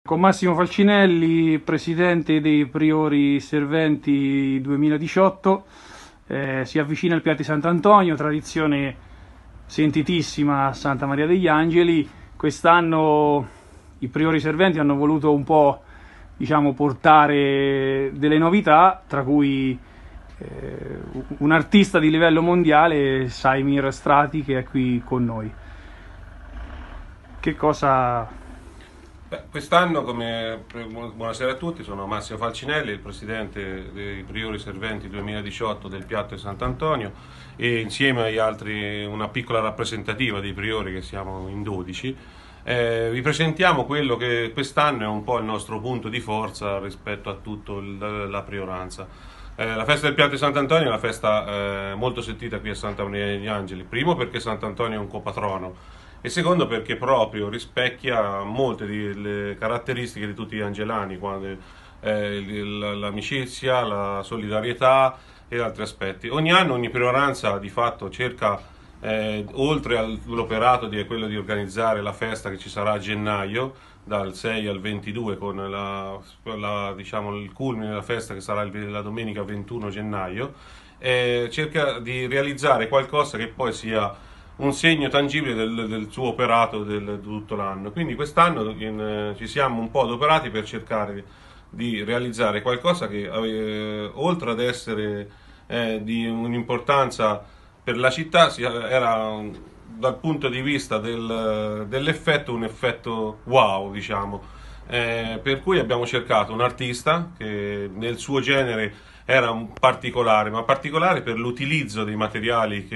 Con Massimo Falcinelli, presidente dei Priori Serventi 2018, si avvicina il Piatti Sant'Antonio, tradizione sentitissima a Santa Maria degli Angeli. Quest'anno i Priori Serventi hanno voluto un po', portare delle novità, tra cui un artista di livello mondiale, Saimir Strati, che è qui con noi. Che cosa... Quest'anno, buonasera a tutti, sono Massimo Falcinelli, il presidente dei Priori Serventi 2018 del Piatto di Sant'Antonio, e insieme agli altri, una piccola rappresentativa dei priori, che siamo in 12, vi presentiamo quello che quest'anno è un po' il nostro punto di forza rispetto a tutta la prioranza. La festa del Piatto di Sant'Antonio è una festa molto sentita qui a Santa Maria degli Angeli, primo perché Sant'Antonio è un copatrono, e secondo perché proprio rispecchia molte delle caratteristiche di tutti gli angelani, l'amicizia, la solidarietà e altri aspetti. Ogni anno ogni prioranza di fatto cerca, oltre all'operato di quello di organizzare la festa che ci sarà a gennaio, dal 6 al 22, con il culmine della festa che sarà la domenica 21 gennaio, cerca di realizzare qualcosa che poi sia un segno tangibile del suo operato di tutto l'anno. Quindi quest'anno ci siamo un po' adoperati per cercare di realizzare qualcosa che, oltre ad essere di un'importanza per la città, era dal punto di vista dell'effetto un effetto wow, diciamo. Per cui abbiamo cercato un artista che nel suo genere era un particolare, ma particolare per l'utilizzo dei materiali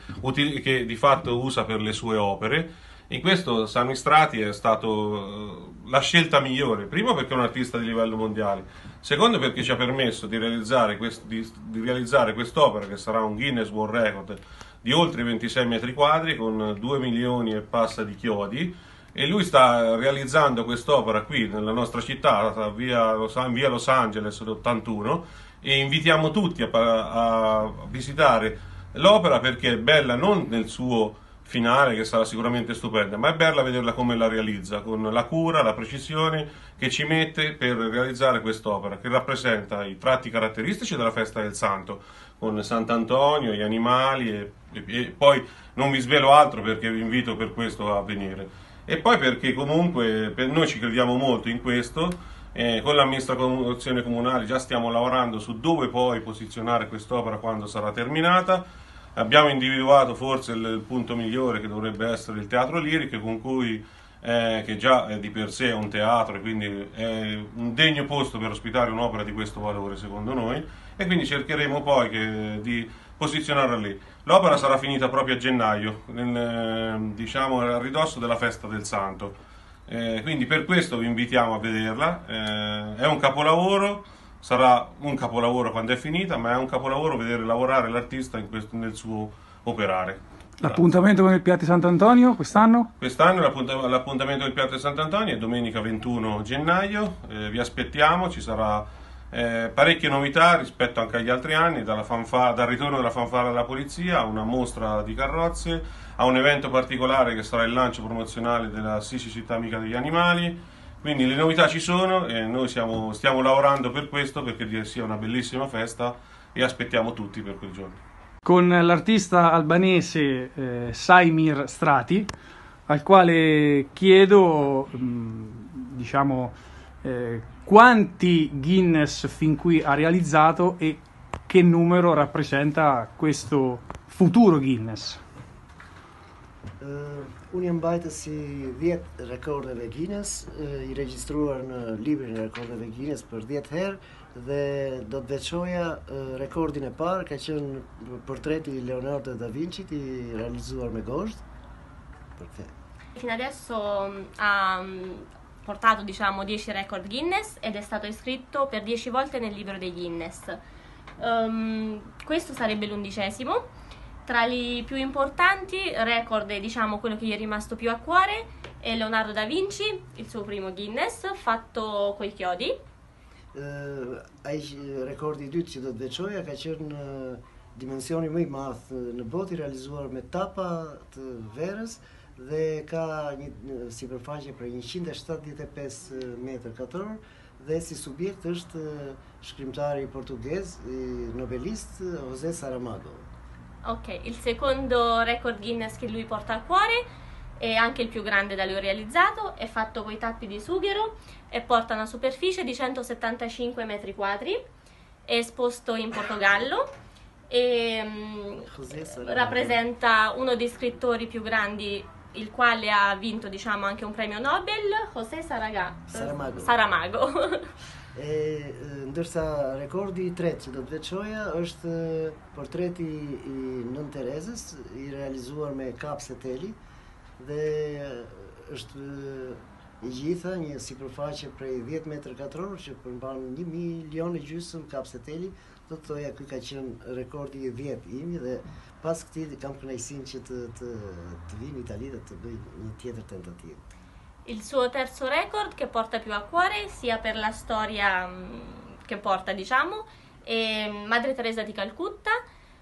che di fatto usa per le sue opere. In questo Sami Strati è stato la scelta migliore, primo perché è un artista di livello mondiale, secondo perché ci ha permesso di realizzare quest'opera, che sarà un Guinness World Record di oltre 26 metri quadri con 2 milioni e passa di chiodi, e lui sta realizzando quest'opera qui nella nostra città, in via Los Angeles 81, e invitiamo tutti a visitare l'opera, perché è bella non nel suo finale, che sarà sicuramente stupenda, ma è bella vederla come la realizza, con la cura, la precisione che ci mette per realizzare quest'opera, che rappresenta i tratti caratteristici della festa del Santo, con Sant'Antonio, gli animali, e poi non vi svelo altro perché vi invito per questo a venire. E poi perché comunque per noi ci crediamo molto in questo. Con l'amministrazione comunale già stiamo lavorando su dove poi posizionare quest'opera quando sarà terminata. Abbiamo individuato forse il punto migliore, che dovrebbe essere il Teatro Lirico, che già di per sé è un teatro, e quindi è un degno posto per ospitare un'opera di questo valore secondo noi, e quindi cercheremo poi di posizionarla lì. L'opera sarà finita proprio a gennaio, diciamo a ridosso della festa del Santo. Quindi per questo vi invitiamo a vederla. È un capolavoro, sarà un capolavoro quando è finita, ma è un capolavoro vedere lavorare l'artista nel suo operare. L'appuntamento con il Piatti Sant'Antonio quest'anno? Quest'anno l'appuntamento del Piatto di Sant'Antonio è domenica 21 gennaio, vi aspettiamo, ci sarà parecchie novità rispetto anche agli altri anni, dal ritorno della fanfara della polizia, a una mostra di carrozze, a un evento particolare che sarà il lancio promozionale della Assisi Città Amica degli Animali. Quindi le novità ci sono e noi stiamo lavorando per questo, perché sia una bellissima festa, e aspettiamo tutti per quel giorno. Con l'artista albanese Saimir Strati, al quale chiedo quanti Guinness fin qui ha realizzato e che numero rappresenta questo futuro Guinness. Unë jam mbajtës si 10 rekordeve Guinness, I regjistruar në librin e rekordeve Guinness për 10 herë, dhe do të veçoja rekordin e parë, ka qenë portreti i Leonardo da Vinci, I realizzuar me gozhd. Fino adesso ha portato 10 record Guinness ed è stato iscritto per 10 volte nel libro dei Guinness. Questo sarebbe l'11°. Tra i più importanti record, quello che gli è rimasto più a cuore, è Leonardo da Vinci, il suo primo Guinness, fatto coi chiodi. Ai rekordi I dytë që do të veçoja ka qenë dimensioni më I madh në botë, I realizuar me tapa të verës, dhe ka një sipërfaqe për 175 metër katror dhe si subjekt është shkrimtari portughez, nobelist José Saramago. Ok, il secondo record Guinness che lui porta a cuore è anche il più grande da lui realizzato, è fatto con i tappi di sughero e porta una superficie di 175 metri quadri, è esposto in Portogallo e rappresenta uno dei scrittori più grandi, il quale ha vinto diciamo anche un premio Nobel, José Saramago. Ndërsa rekordi i tretë që do të veçoja është portreti i Nën Terezës, i realizuar me kapse teli dhe është i gjitha një sipërfaqe prej 10 metër katror që përmban 1,5 milion kapse teli. Do të thoja ky ka qenë rekordi i 10 imi dhe pas këtij kam kënaqësinë që të vi në Itali dhe të bëj një tjetër tentativë. Il suo terzo record che porta più a cuore sia per la storia che porta, diciamo, è Madre Teresa di Calcutta.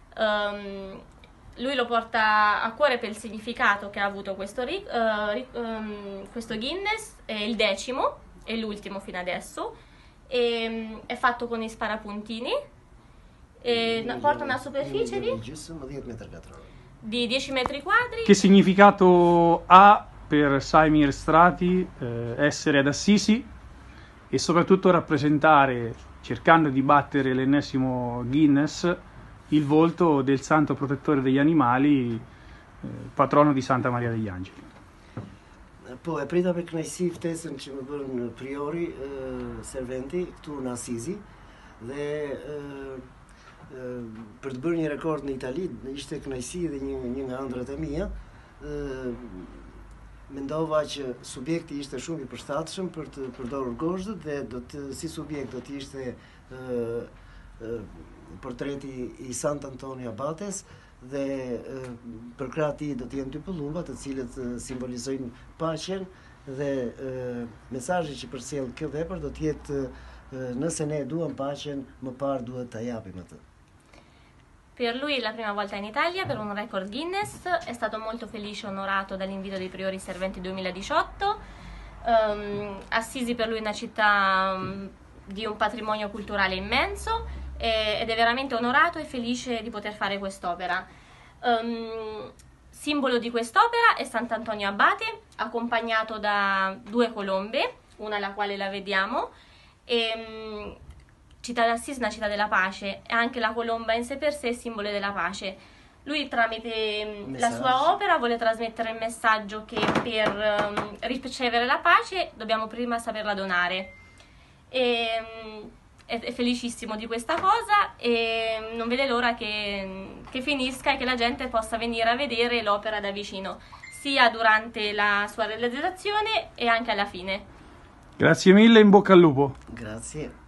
Lui lo porta a cuore per il significato che ha avuto questo Guinness, è il 10º, è l'ultimo fino adesso, è fatto con i sparapuntini, porta una superficie di 10 metri quadri. Che significato ha per Saimir Strati essere ad Assisi e soprattutto rappresentare, cercando di battere l'ennesimo Guinness, il volto del santo protettore degli animali, patrono di Santa Maria degli Angeli? Po, e prita për kënaqësi ftesën që më bën priori serventi këtu në Assisi dhe për të bërë një rekord në Itali, ishte kënaqësi dhe një nga ëndrat e mia. Mendova që subjekti ishte shumë i përshtatshëm për të përdorur gozhdët dhe si subjekt do të ishte portreti i Sant'Antonio Abates dhe për krah të tij do të jenë dy pëllumba të cilët simbolizojnë paqen dhe mesazhi që përcjell kjo vepër do të jetë nëse ne duam paqen, më parë duhet ta japim atë. Per lui la prima volta in Italia per un record Guinness, è stato molto felice e onorato dall'invito dei Priori Serventi 2018. Assisi per lui è una città di un patrimonio culturale immenso ed è veramente onorato e felice di poter fare quest'opera. Simbolo di quest'opera è Sant'Antonio Abate, accompagnato da 2 colombe, una la quale la vediamo, e Città d'Assisi è una città della pace e anche la colomba in sé per sé è simbolo della pace. Lui tramite la sua opera vuole trasmettere il messaggio che per ricevere la pace dobbiamo prima saperla donare. È felicissimo di questa cosa e non vede l'ora che finisca e che la gente possa venire a vedere l'opera da vicino, sia durante la sua realizzazione e anche alla fine. Grazie mille, in bocca al lupo. Grazie.